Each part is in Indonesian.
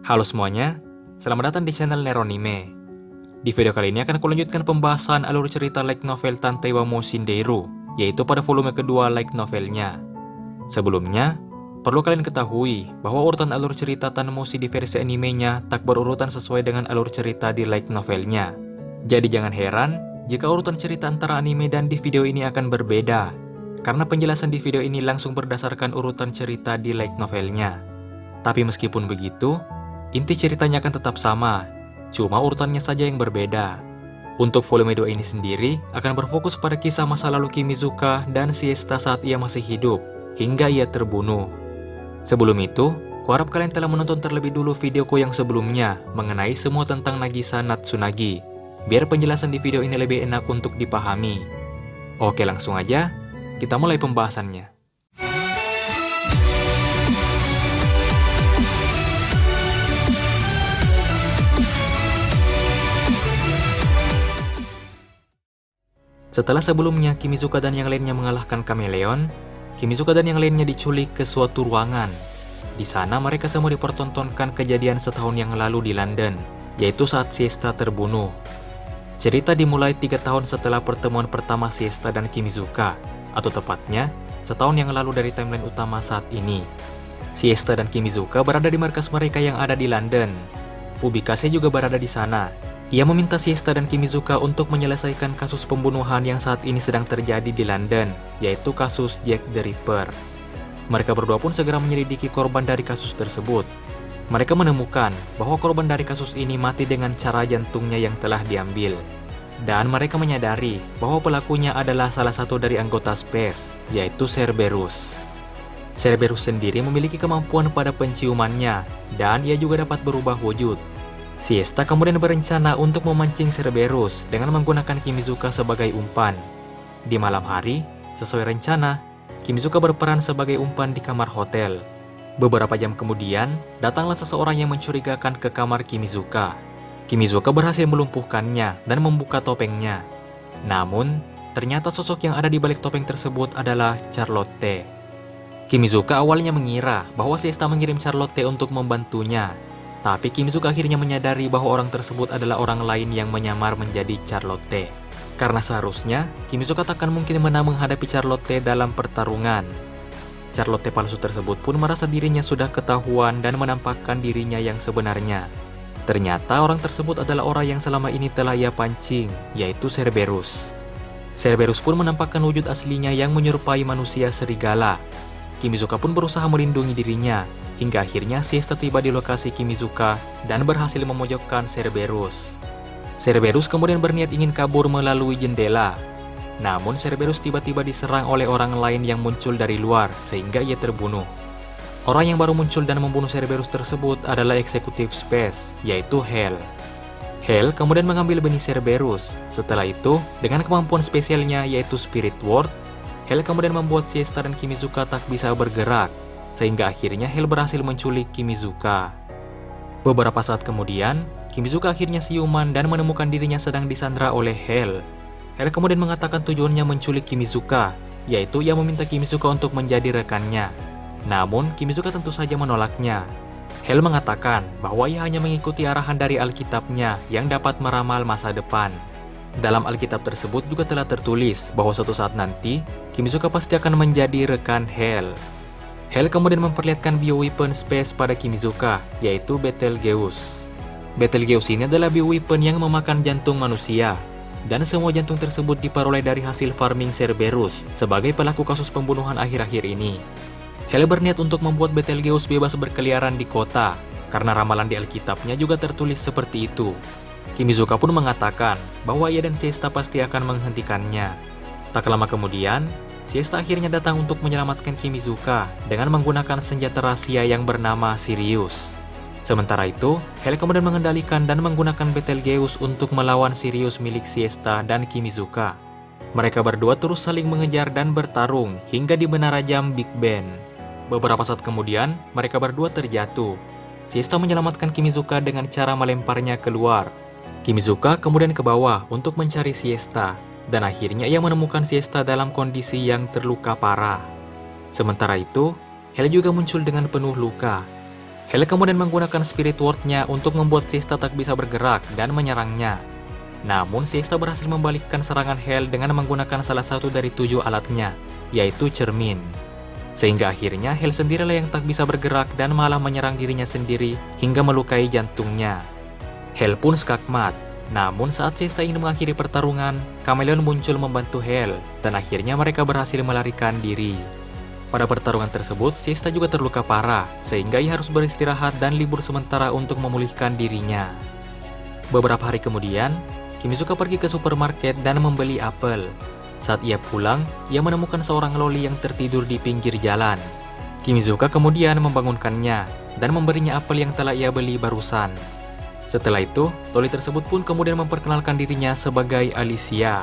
Halo semuanya, selamat datang di channel Neronime. Di video kali ini akan kulanjutkan pembahasan alur cerita light novel Tantei wa Moushinderu, yaitu pada volume kedua light novelnya. Sebelumnya, perlu kalian ketahui bahwa urutan alur cerita Tanmoshi di versi animenya tak berurutan sesuai dengan alur cerita di light novelnya. Jadi jangan heran jika urutan cerita antara anime dan di video ini akan berbeda, karena penjelasan di video ini langsung berdasarkan urutan cerita di light novelnya. Tapi meskipun begitu, inti ceritanya akan tetap sama, cuma urutannya saja yang berbeda. Untuk volume 2 ini sendiri akan berfokus pada kisah masa lalu Kimizuka dan Siesta saat ia masih hidup, hingga ia terbunuh. Sebelum itu, kuharap kalian telah menonton terlebih dulu videoku yang sebelumnya mengenai semua tentang Nagisa Natsunagi, biar penjelasan di video ini lebih enak untuk dipahami. Oke, langsung aja, kita mulai pembahasannya. Setelah sebelumnya Kimizuka dan yang lainnya mengalahkan Kameleon, Kimizuka dan yang lainnya diculik ke suatu ruangan. Di sana mereka semua dipertontonkan kejadian setahun yang lalu di London, yaitu saat Siesta terbunuh. Cerita dimulai 3 tahun setelah pertemuan pertama Siesta dan Kimizuka, atau tepatnya, setahun yang lalu dari timeline utama saat ini. Siesta dan Kimizuka berada di markas mereka yang ada di London. Fubikase juga berada di sana. Ia meminta Siesta dan Kimizuka untuk menyelesaikan kasus pembunuhan yang saat ini sedang terjadi di London, yaitu kasus Jack the Ripper. Mereka berdua pun segera menyelidiki korban dari kasus tersebut. Mereka menemukan bahwa korban dari kasus ini mati dengan cara jantungnya yang telah diambil. Dan mereka menyadari bahwa pelakunya adalah salah satu dari anggota Space, yaitu Cerberus. Cerberus sendiri memiliki kemampuan pada penciumannya, dan ia juga dapat berubah wujud. Siesta kemudian berencana untuk memancing Cerberus dengan menggunakan Kimizuka sebagai umpan. Di malam hari, sesuai rencana, Kimizuka berperan sebagai umpan di kamar hotel. Beberapa jam kemudian, datanglah seseorang yang mencurigakan ke kamar Kimizuka. Kimizuka berhasil melumpuhkannya dan membuka topengnya. Namun, ternyata sosok yang ada di balik topeng tersebut adalah Charlotte. Kimizuka awalnya mengira bahwa Siesta mengirim Charlotte untuk membantunya. Tapi Kimizuka akhirnya menyadari bahwa orang tersebut adalah orang lain yang menyamar menjadi Charlotte. Karena seharusnya, Kimizuka takkan mungkin menang menghadapi Charlotte dalam pertarungan. Charlotte palsu tersebut pun merasa dirinya sudah ketahuan dan menampakkan dirinya yang sebenarnya. Ternyata orang tersebut adalah orang yang selama ini telah ia pancing, yaitu Cerberus. Cerberus pun menampakkan wujud aslinya yang menyerupai manusia serigala. Kimizuka pun berusaha melindungi dirinya, hingga akhirnya Siesta tiba di lokasi Kimizuka dan berhasil memojokkan Cerberus. Cerberus kemudian berniat ingin kabur melalui jendela. Namun Cerberus tiba-tiba diserang oleh orang lain yang muncul dari luar, sehingga ia terbunuh. Orang yang baru muncul dan membunuh Cerberus tersebut adalah eksekutif Space, yaitu Hell. Hell kemudian mengambil benih Cerberus. Setelah itu, dengan kemampuan spesialnya yaitu Spirit Ward, Hell kemudian membuat Siesta dan Kimizuka tak bisa bergerak, sehingga akhirnya Hell berhasil menculik Kimizuka. Beberapa saat kemudian, Kimizuka akhirnya siuman dan menemukan dirinya sedang disandra oleh Hell. Hell kemudian mengatakan tujuannya menculik Kimizuka, yaitu ia meminta Kimizuka untuk menjadi rekannya. Namun, Kimizuka tentu saja menolaknya. Hell mengatakan bahwa ia hanya mengikuti arahan dari Alkitabnya yang dapat meramal masa depan. Dalam Alkitab tersebut juga telah tertulis bahwa suatu saat nanti, Kimizuka pasti akan menjadi rekan Hell. Hell kemudian memperlihatkan bioweapon Space pada Kimizuka, yaitu Betelgeuse. Betelgeuse ini adalah bioweapon yang memakan jantung manusia. Dan semua jantung tersebut diperoleh dari hasil farming Cerberus sebagai pelaku kasus pembunuhan akhir-akhir ini. Hell berniat untuk membuat Betelgeuse bebas berkeliaran di kota, karena ramalan di Alkitabnya juga tertulis seperti itu. Kimizuka pun mengatakan bahwa ia dan Siesta pasti akan menghentikannya. Tak lama kemudian, Siesta akhirnya datang untuk menyelamatkan Kimizuka dengan menggunakan senjata rahasia yang bernama Sirius. Sementara itu, Hell kemudian mengendalikan dan menggunakan Betelgeuse untuk melawan Sirius milik Siesta dan Kimizuka. Mereka berdua terus saling mengejar dan bertarung hingga di menara jam Big Ben. Beberapa saat kemudian, mereka berdua terjatuh. Siesta menyelamatkan Kimizuka dengan cara melemparnya keluar. Kimizuka kemudian ke bawah untuk mencari Siesta, dan akhirnya ia menemukan Siesta dalam kondisi yang terluka parah. Sementara itu, Hell juga muncul dengan penuh luka. Hel kemudian menggunakan Spirit Word-nya untuk membuat Siesta tak bisa bergerak dan menyerangnya. Namun Siesta berhasil membalikkan serangan Hel dengan menggunakan salah satu dari 7 alatnya, yaitu cermin. Sehingga akhirnya Hel sendirilah yang tak bisa bergerak dan malah menyerang dirinya sendiri hingga melukai jantungnya. Hel pun skakmat. Namun saat Siesta ingin mengakhiri pertarungan, Kameleon muncul membantu Hel dan akhirnya mereka berhasil melarikan diri. Pada pertarungan tersebut, Siesta juga terluka parah, sehingga ia harus beristirahat dan libur sementara untuk memulihkan dirinya. Beberapa hari kemudian, Kimizuka pergi ke supermarket dan membeli apel. Saat ia pulang, ia menemukan seorang loli yang tertidur di pinggir jalan. Kimizuka kemudian membangunkannya dan memberinya apel yang telah ia beli barusan. Setelah itu, loli tersebut pun kemudian memperkenalkan dirinya sebagai Alicia.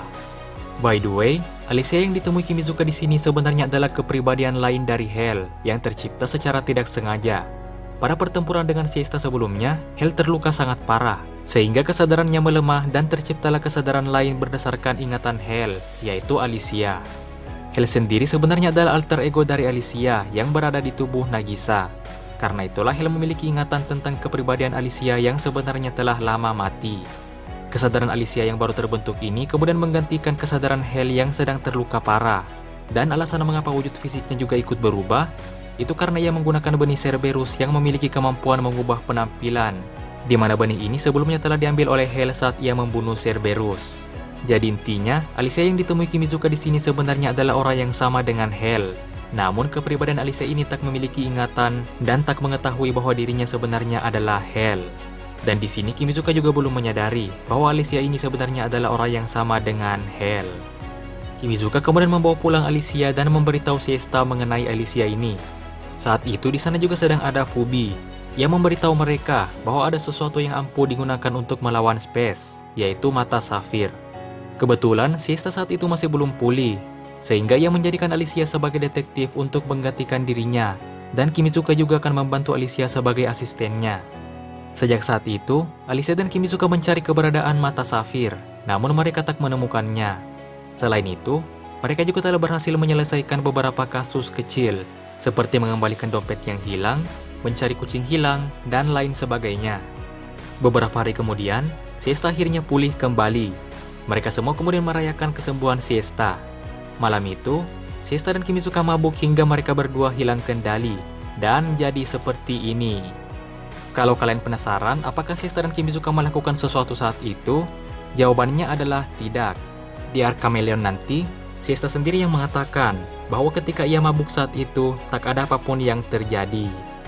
By the way, Alicia yang ditemui Kimizuka di sini sebenarnya adalah kepribadian lain dari Hel yang tercipta secara tidak sengaja. Pada pertempuran dengan Siesta sebelumnya, Hel terluka sangat parah, sehingga kesadarannya melemah dan terciptalah kesadaran lain berdasarkan ingatan Hel, yaitu Alicia. Hel sendiri sebenarnya adalah alter ego dari Alicia yang berada di tubuh Nagisa. Karena itulah Hel memiliki ingatan tentang kepribadian Alicia yang sebenarnya telah lama mati. Kesadaran Alicia yang baru terbentuk ini kemudian menggantikan kesadaran Hel yang sedang terluka parah. Dan alasan mengapa wujud fisiknya juga ikut berubah, itu karena ia menggunakan benih Cerberus yang memiliki kemampuan mengubah penampilan, di mana benih ini sebelumnya telah diambil oleh Hel saat ia membunuh Cerberus. Jadi intinya, Alicia yang ditemui Kimizuka di sini sebenarnya adalah orang yang sama dengan Hel. Namun kepribadian Alicia ini tak memiliki ingatan dan tak mengetahui bahwa dirinya sebenarnya adalah Hel. Dan di sini Kimizuka juga belum menyadari bahwa Alicia ini sebenarnya adalah orang yang sama dengan Hel. Kimizuka kemudian membawa pulang Alicia dan memberitahu Siesta mengenai Alicia ini. Saat itu di sana juga sedang ada Fubi yang memberitahu mereka bahwa ada sesuatu yang ampuh digunakan untuk melawan Space, yaitu mata safir. Kebetulan Siesta saat itu masih belum pulih, sehingga ia menjadikan Alicia sebagai detektif untuk menggantikan dirinya, dan Kimizuka juga akan membantu Alicia sebagai asistennya. Sejak saat itu, Alicia dan Kimizuka mencari keberadaan mata safir, namun mereka tak menemukannya. Selain itu, mereka juga telah berhasil menyelesaikan beberapa kasus kecil, seperti mengembalikan dompet yang hilang, mencari kucing hilang, dan lain sebagainya. Beberapa hari kemudian, Siesta akhirnya pulih kembali. Mereka semua kemudian merayakan kesembuhan Siesta. Malam itu, Siesta dan Kimizuka mabuk hingga mereka berdua hilang kendali, dan jadi seperti ini. Kalau kalian penasaran apakah Siesta dan Kimizuka melakukan sesuatu saat itu, jawabannya adalah tidak. Di arc Kameleon nanti, Siesta sendiri yang mengatakan bahwa ketika ia mabuk saat itu, tak ada apapun yang terjadi.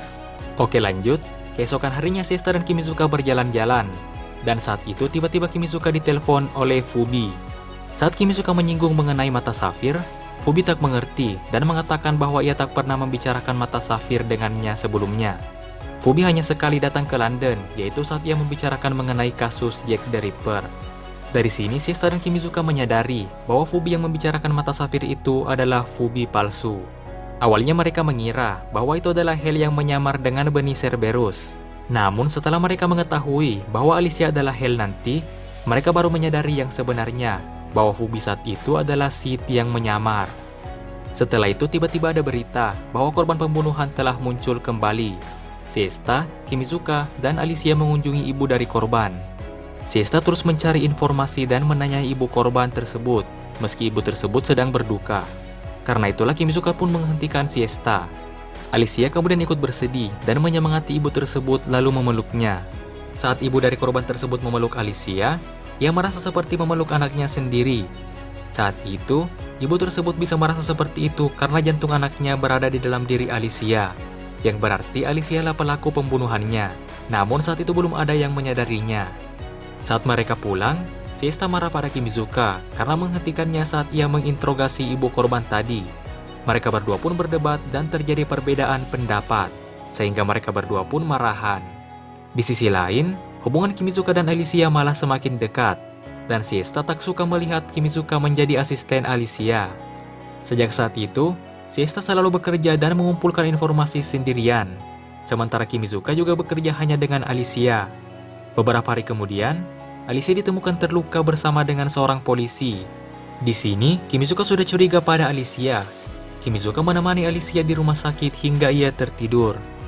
Oke lanjut, keesokan harinya Siesta dan Kimizuka berjalan-jalan, dan saat itu tiba-tiba Kimizuka ditelepon oleh Fubi. Saat Kimizuka menyinggung mengenai mata safir, Fubi tak mengerti dan mengatakan bahwa ia tak pernah membicarakan mata safir dengannya sebelumnya. Fubi hanya sekali datang ke London, yaitu saat ia membicarakan mengenai kasus Jack the Ripper. Dari sini, Siesta dan Kimizuka menyadari bahwa Fubi yang membicarakan mata safir itu adalah Fubi palsu. Awalnya mereka mengira bahwa itu adalah Hel yang menyamar dengan benih Cerberus. Namun setelah mereka mengetahui bahwa Alicia adalah Hel nanti, mereka baru menyadari yang sebenarnya, bahwa Fubi saat itu adalah Sid yang menyamar. Setelah itu tiba-tiba ada berita bahwa korban pembunuhan telah muncul kembali. Siesta, Kimizuka, dan Alicia mengunjungi ibu dari korban. Siesta terus mencari informasi dan menanyai ibu korban tersebut, meski ibu tersebut sedang berduka. Karena itulah Kimizuka pun menghentikan Siesta. Alicia kemudian ikut bersedih dan menyemangati ibu tersebut lalu memeluknya. Saat ibu dari korban tersebut memeluk Alicia, ia merasa seperti memeluk anaknya sendiri. Saat itu, ibu tersebut bisa merasa seperti itu karena jantung anaknya berada di dalam diri Alicia, yang berarti Alicia lah pelaku pembunuhannya. Namun saat itu belum ada yang menyadarinya. Saat mereka pulang, Siesta marah pada Kimizuka karena menghentikannya saat ia menginterogasi ibu korban tadi. Mereka berdua pun berdebat dan terjadi perbedaan pendapat, sehingga mereka berdua pun marahan. Di sisi lain, hubungan Kimizuka dan Alicia malah semakin dekat, dan Siesta tak suka melihat Kimizuka menjadi asisten Alicia. Sejak saat itu, Siesta selalu bekerja dan mengumpulkan informasi sendirian, sementara Kimizuka juga bekerja hanya dengan Alicia. Beberapa hari kemudian, Alicia ditemukan terluka bersama dengan seorang polisi. Di sini, Kimizuka sudah curiga pada Alicia. Kimizuka menemani Alicia di rumah sakit hingga ia tertidur.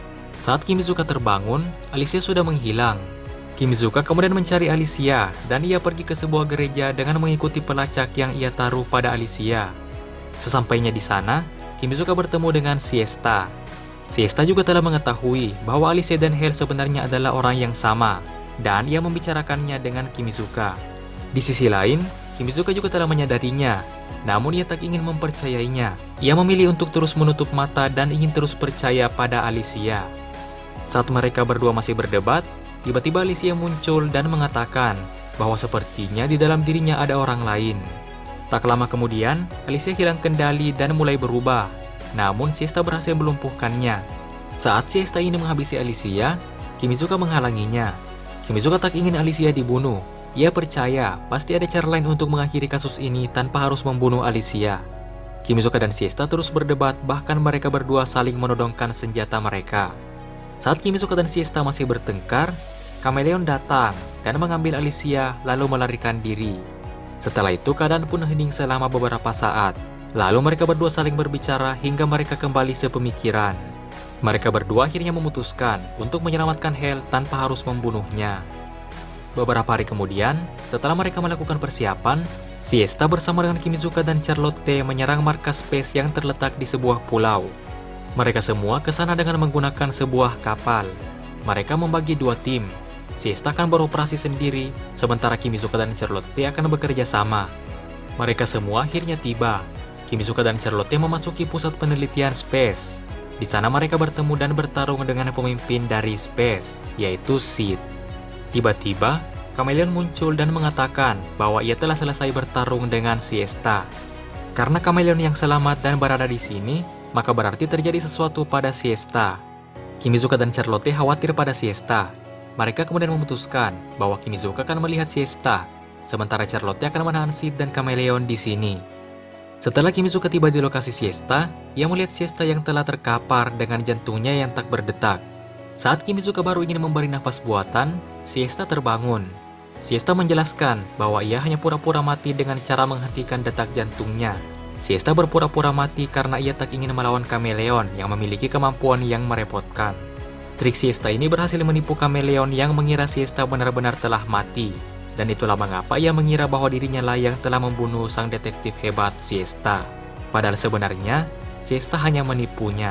Saat Kimizuka terbangun, Alicia sudah menghilang. Kimizuka kemudian mencari Alicia, dan ia pergi ke sebuah gereja dengan mengikuti pelacak yang ia taruh pada Alicia. Sesampainya di sana, Kimizuka bertemu dengan Siesta. Siesta juga telah mengetahui bahwa Alicia dan Hale sebenarnya adalah orang yang sama, dan ia membicarakannya dengan Kimizuka. Di sisi lain, Kimizuka juga telah menyadarinya, namun ia tak ingin mempercayainya. Ia memilih untuk terus menutup mata dan ingin terus percaya pada Alicia. Saat mereka berdua masih berdebat, tiba-tiba Alicia muncul dan mengatakan bahwa sepertinya di dalam dirinya ada orang lain. Tak lama kemudian, Alicia hilang kendali dan mulai berubah. Namun Siesta berhasil melumpuhkannya. Saat Siesta ini menghabisi Alicia, Kimizuka menghalanginya. Kimizuka tak ingin Alicia dibunuh. Ia percaya pasti ada cara lain untuk mengakhiri kasus ini tanpa harus membunuh Alicia. Kimizuka dan Siesta terus berdebat, bahkan mereka berdua saling menodongkan senjata mereka. Saat Kimizuka dan Siesta masih bertengkar, Kameleon datang dan mengambil Alicia lalu melarikan diri. Setelah itu keadaan pun hening selama beberapa saat. Lalu mereka berdua saling berbicara hingga mereka kembali sepemikiran. Mereka berdua akhirnya memutuskan untuk menyelamatkan Hale tanpa harus membunuhnya. Beberapa hari kemudian, setelah mereka melakukan persiapan, Siesta bersama dengan Kimizuka dan Charlotte menyerang markas Space yang terletak di sebuah pulau. Mereka semua ke sana dengan menggunakan sebuah kapal. Mereka membagi dua tim. Siesta akan beroperasi sendiri, sementara Kimizuka dan Charlotte akan bekerja sama. Mereka semua akhirnya tiba. Kimizuka dan Charlotte memasuki pusat penelitian Space. Di sana mereka bertemu dan bertarung dengan pemimpin dari Space, yaitu Sid. Tiba-tiba, Kameleon muncul dan mengatakan bahwa ia telah selesai bertarung dengan Siesta. Karena Kameleon yang selamat dan berada di sini, maka berarti terjadi sesuatu pada Siesta. Kimizuka dan Charlotte khawatir pada Siesta. Mereka kemudian memutuskan bahwa Kimizuka akan melihat Siesta, sementara Charlotte akan menahan Sid dan Kameleon di sini. Setelah Kimizuka tiba di lokasi Siesta, ia melihat Siesta yang telah terkapar dengan jantungnya yang tak berdetak. Saat Kimizuka baru ingin memberi nafas buatan, Siesta terbangun. Siesta menjelaskan bahwa ia hanya pura-pura mati dengan cara menghentikan detak jantungnya. Siesta berpura-pura mati karena ia tak ingin melawan Kameleon yang memiliki kemampuan yang merepotkan. Trik Siesta ini berhasil menipu Kameleon yang mengira Siesta benar-benar telah mati. Dan itulah mengapa ia mengira bahwa dirinya lah yang telah membunuh sang detektif hebat Siesta. Padahal sebenarnya, Siesta hanya menipunya.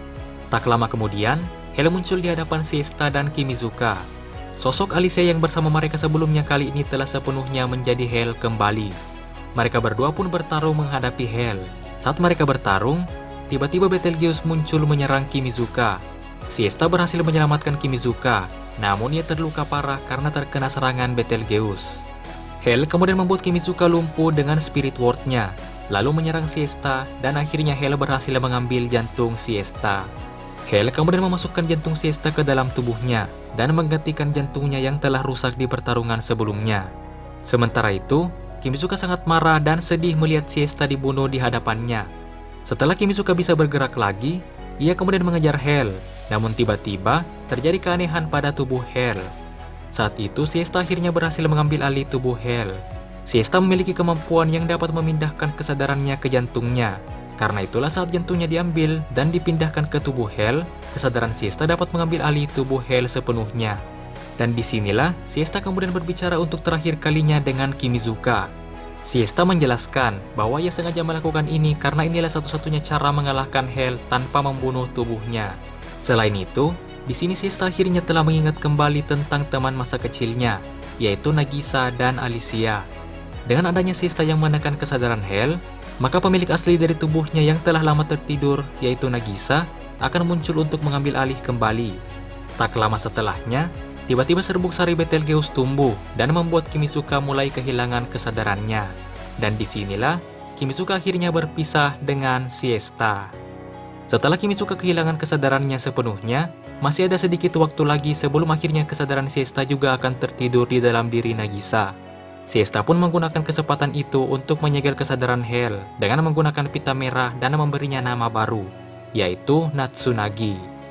Tak lama kemudian, Hale muncul di hadapan Siesta dan Kimizuka. Sosok Alicia yang bersama mereka sebelumnya kali ini telah sepenuhnya menjadi Hale kembali. Mereka berdua pun bertarung menghadapi Hale. Saat mereka bertarung, tiba-tiba Betelgeuse muncul menyerang Kimizuka. Siesta berhasil menyelamatkan Kimizuka, namun ia terluka parah karena terkena serangan Betelgeuse. Hale kemudian membuat Kimizuka lumpuh dengan Spirit Ward-nya, lalu menyerang Siesta dan akhirnya Hale berhasil mengambil jantung Siesta. Hale kemudian memasukkan jantung Siesta ke dalam tubuhnya dan menggantikan jantungnya yang telah rusak di pertarungan sebelumnya. Sementara itu, Kimizuka sangat marah dan sedih melihat Siesta dibunuh di hadapannya. Setelah Kimizuka bisa bergerak lagi, ia kemudian mengejar Hale, namun tiba-tiba terjadi keanehan pada tubuh Hale. Saat itu Siesta akhirnya berhasil mengambil alih tubuh Hale. Siesta memiliki kemampuan yang dapat memindahkan kesadarannya ke jantungnya. Karena itulah saat jantungnya diambil dan dipindahkan ke tubuh Hale, kesadaran Siesta dapat mengambil alih tubuh Hale sepenuhnya. Dan disinilah Siesta kemudian berbicara untuk terakhir kalinya dengan Kimizuka. Siesta menjelaskan bahwa ia sengaja melakukan ini karena inilah satu-satunya cara mengalahkan Hale tanpa membunuh tubuhnya. Selain itu, di sini Siesta akhirnya telah mengingat kembali tentang teman masa kecilnya, yaitu Nagisa dan Alicia. Dengan adanya Siesta yang menekan kesadaran Hale, maka pemilik asli dari tubuhnya yang telah lama tertidur, yaitu Nagisa, akan muncul untuk mengambil alih kembali. Tak lama setelahnya, tiba-tiba serbuk sari Betelgeuse tumbuh dan membuat Kimizuka mulai kehilangan kesadarannya. Dan disinilah Kimizuka akhirnya berpisah dengan Siesta. Setelah Kimizuka kehilangan kesadarannya sepenuhnya, masih ada sedikit waktu lagi sebelum akhirnya kesadaran Siesta juga akan tertidur di dalam diri Nagisa. Siesta pun menggunakan kesempatan itu untuk menyegel kesadaran Hale dengan menggunakan pita merah dan memberinya nama baru, yaitu Natsunagi.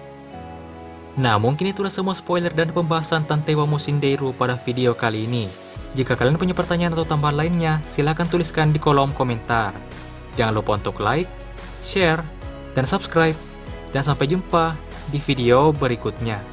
Nah, mungkin itulah semua spoiler dan pembahasan Tantei wa Mushindeiru pada video kali ini. Jika kalian punya pertanyaan atau tambahan lainnya, silahkan tuliskan di kolom komentar. Jangan lupa untuk like, share, dan subscribe. Dan sampai jumpa di video berikutnya.